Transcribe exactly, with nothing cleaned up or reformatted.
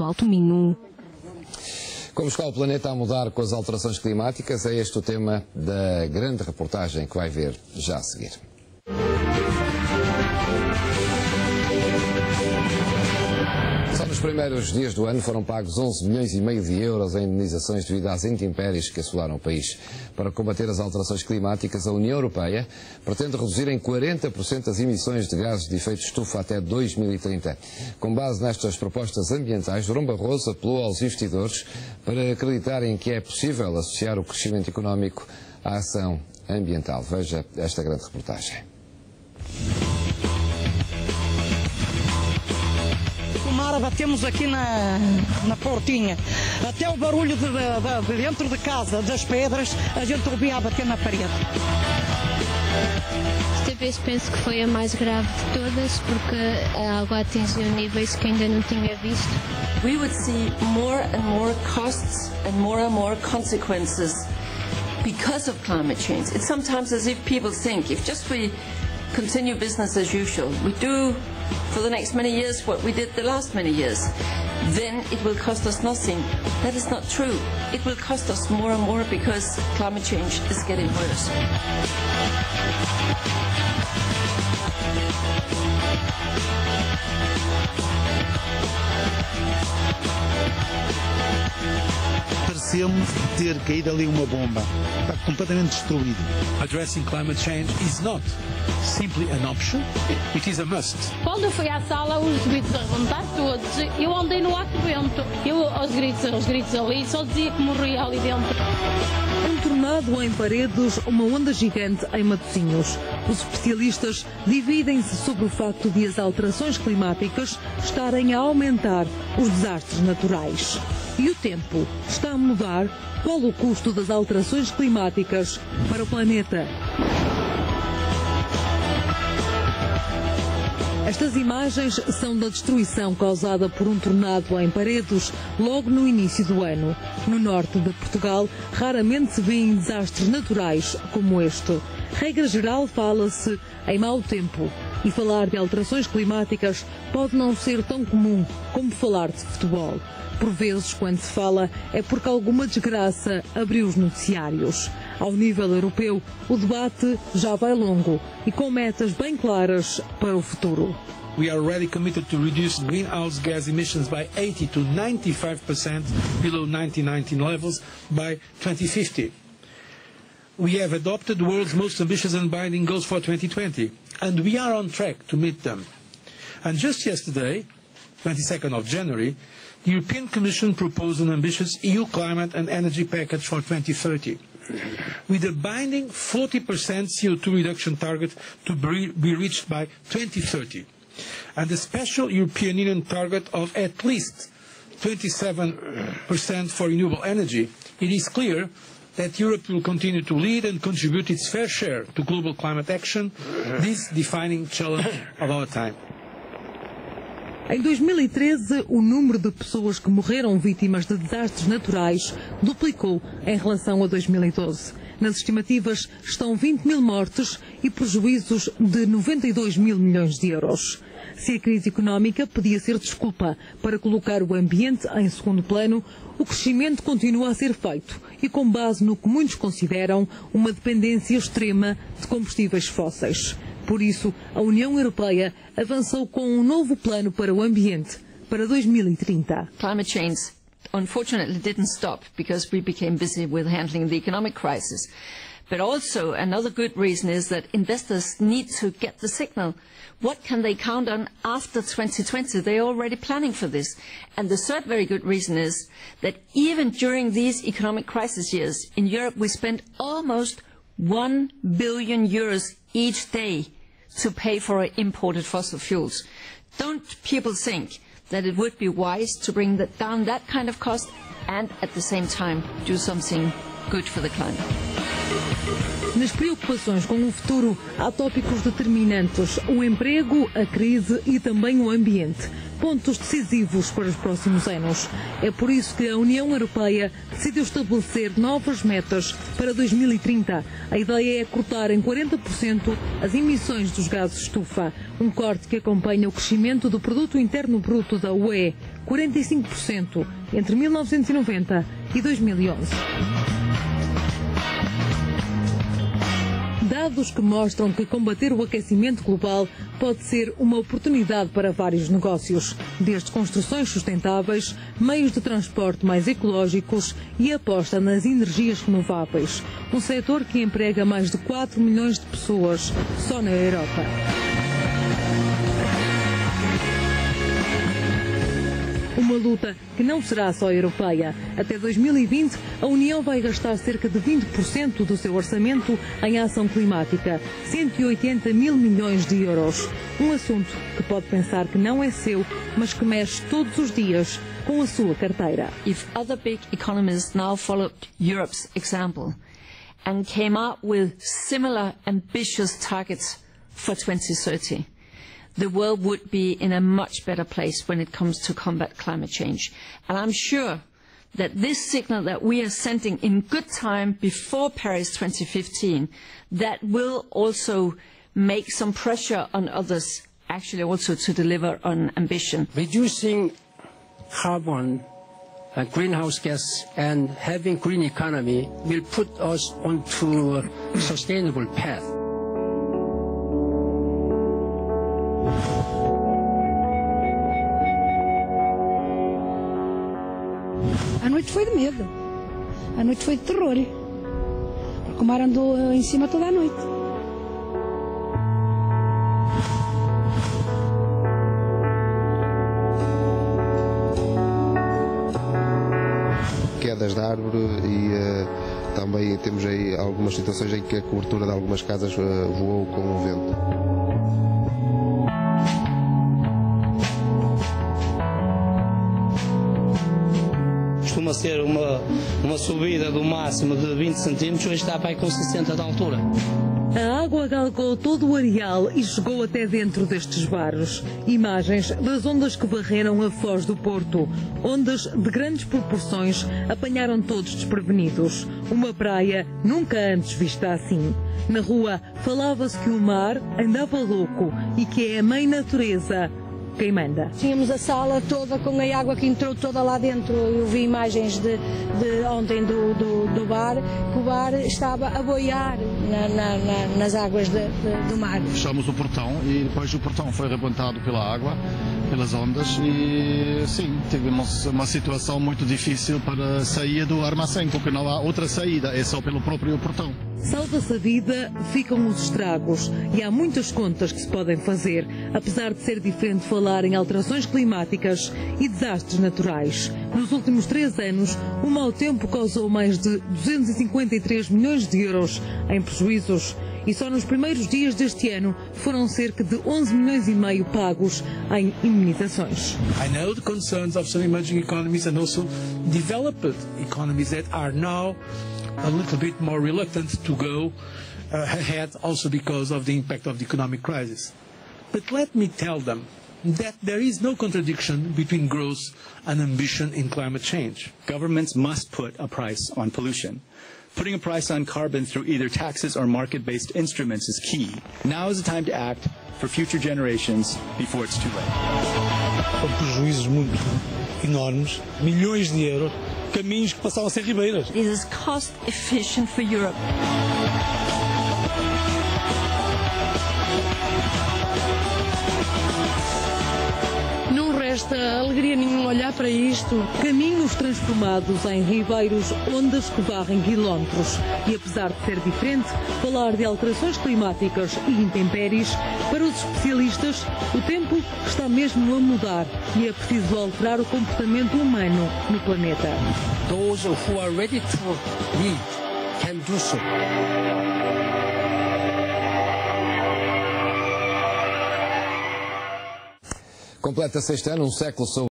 do Alto Minho. Como está o planeta a mudar com as alterações climáticas? É este o tema da grande reportagem que vai ver já a seguir. Só nos primeiros dias do ano foram pagos onze milhões e meio de euros em indenizações devido às intempéries que assolaram o país. Para combater as alterações climáticas, a União Europeia pretende reduzir em quarenta por cento as emissões de gases de efeito de estufa até dois mil e trinta. Com base nestas propostas ambientais, Durão Barroso apelou aos investidores para acreditarem que é possível associar o crescimento económico à ação ambiental. Veja esta grande reportagem. Batemos aqui na, na portinha, até o barulho de, de, de dentro de casa, das pedras, a gente ouvia a bater na parede. Esta vez penso que foi a mais grave de todas, porque a água atingiu níveis que ainda não tinha visto. We would see more and more costs and more and more consequences because of climate change. It's sometimes as if people think, if just we continue business as usual, we do for the next many years what we did the last many years, then it will cost us nothing. That is not true. It will cost us more and more because climate change is getting worse. Pareceu-me ter caído ali uma bomba. Está completamente destruído. Addressing climate change is not simply an option, it is a must. Quando eu fui à sala, os gritos a levantar todos. Eu andei no ar de vento. Eu, aos gritos, aos gritos ali, só dizia que morria ali dentro. Um tornado em Paredes, uma onda gigante em Matosinhos. Os especialistas dividem-se sobre o facto de as alterações climáticas estarem a aumentar os desastres naturais. E o tempo está a mudar? Qual o custo das alterações climáticas para o planeta? Estas imagens são da destruição causada por um tornado em Paredes logo no início do ano. No norte de Portugal, raramente se vêem desastres naturais como este. Regra geral, fala-se em mau tempo. E falar de alterações climáticas pode não ser tão comum como falar de futebol. Por vezes, quando se fala, é porque alguma desgraça abriu os noticiários. Ao nível europeu, o debate já vai longo e com metas bem claras para o futuro. We are already committed to reduce greenhouse gas emissions by eighty to ninety-five percent below nineteen nineteen levels by twenty fifty. We have adopted the world's most ambitious and binding goals for twenty twenty, and we are on track to meet them. And just yesterday, twenty-second of January, the European Commission proposed an ambitious E U climate and energy package for twenty thirty, with a binding forty percent C O two reduction target to be reached by twenty thirty, and a special European Union target of at least twenty-seven percent for renewable energy. It is clear that Europe will continue to lead and contribute its fair share to global climate action, this defining challenge of our time. Em dois mil e treze, o número de pessoas que morreram vítimas de desastres naturais duplicou em relação a dois mil e doze. Nas estimativas estão vinte mil mortes e prejuízos de noventa e dois mil milhões de euros. Se a crise económica podia ser desculpa para colocar o ambiente em segundo plano, o crescimento continua a ser feito e com base no que muitos consideram uma dependência extrema de combustíveis fósseis. Por isso, a União Europeia avançou com um novo plano para o ambiente para dois mil e trinta. Climate change unfortunately didn't stop because we became busy with handling the economic crisis. But also another good reason is that investors need to get the signal. What can they count on after twenty twenty? They're already planning for this. And the third very good reason is that even during these economic crisis years, in Europe we spent almost one billion euros each day to pay for imported fossil fuels. Don't people think that it would be wise to bring that down that kind of cost and at the same time do something good for the climate? Nas preocupações com o futuro, há tópicos determinantes: o emprego, a crise e também o ambiente. Pontos decisivos para os próximos anos. É por isso que a União Europeia decidiu estabelecer novas metas para dois mil e trinta. A ideia é cortar em quarenta por cento as emissões dos gases de estufa, um corte que acompanha o crescimento do produto interno bruto da U E, quarenta e cinco por cento, entre mil novecentos e noventa e dois mil e onze. Dados que mostram que combater o aquecimento global pode ser uma oportunidade para vários negócios, desde construções sustentáveis, meios de transporte mais ecológicos e aposta nas energias renováveis, um setor que emprega mais de quatro milhões de pessoas só na Europa. Uma luta que não será só europeia. Até dois mil e vinte, a União vai gastar cerca de vinte por cento do seu orçamento em ação climática, cento e oitenta mil milhões de euros. Um assunto que pode pensar que não é seu, mas que mexe todos os dias com a sua carteira. If other big economies now followed Europe's example and came up with similar ambitious targets for twenty thirty, the world would be in a much better place when it comes to combat climate change. And I'm sure that this signal that we are sending in good time before Paris twenty fifteen, that will also make some pressure on others actually also to deliver on ambition. Reducing carbon and greenhouse gas and having green economy will put us onto a sustainable path. A noite foi de medo, a noite foi de terror, porque o mar andou em cima toda a noite. Quedas de árvore e uh, também temos aí algumas situações em que a cobertura de algumas casas uh, voou com o vento. Costuma ser uma, uma subida do máximo de vinte centímetros, hoje está para aí com sessenta de altura. A água galgou todo o areal e chegou até dentro destes bares. Imagens das ondas que varreram a Foz do Porto. Ondas de grandes proporções apanharam todos desprevenidos. Uma praia nunca antes vista assim. Na rua falava-se que o mar andava louco e que é a mãe natureza quem manda. Tínhamos a sala toda com a água que entrou toda lá dentro. Eu vi imagens de, de ontem do, do, do bar, que o bar estava a boiar na, na, na, nas águas de, de, do mar. Fechamos o portão e depois o portão foi rebentado pela água, pelas ondas e sim, tivemos uma situação muito difícil para sair do armazém, porque não há outra saída, é só pelo próprio portão. Salva-se a vida, ficam os estragos e há muitas contas que se podem fazer, apesar de ser diferente falar em alterações climáticas e desastres naturais. Nos últimos três anos, o mau tempo causou mais de duzentos e cinquenta e três milhões de euros em prejuízos e só nos primeiros dias deste ano foram cerca de onze milhões e meio pagos em indemnizações. I know the concerns of some emerging economies and also developed economies that are now a little bit more reluctant to go uh, ahead also because of the impact of the economic crisis. But let me tell them that there is no contradiction between growth and ambition in climate change. Governments must put a price on pollution. Putting a price on carbon through either taxes or market-based instruments is key. Now is the time to act for future generations before it's too late. Com prejuízos muito enormes, milhões de euros, caminhos que passavam a ser ribeiras. It is cost efficient for Europe. Não resta alegria nenhuma olhar para isto. Caminhos transformados em ribeiros, ondas que varrem quilómetros. E apesar de ser diferente, falar de alterações climáticas e intempéries, para os especialistas, o tempo está mesmo a mudar e é preciso alterar o comportamento humano no planeta. Those who are ready to lead can do so. Completa-se este ano um século sobre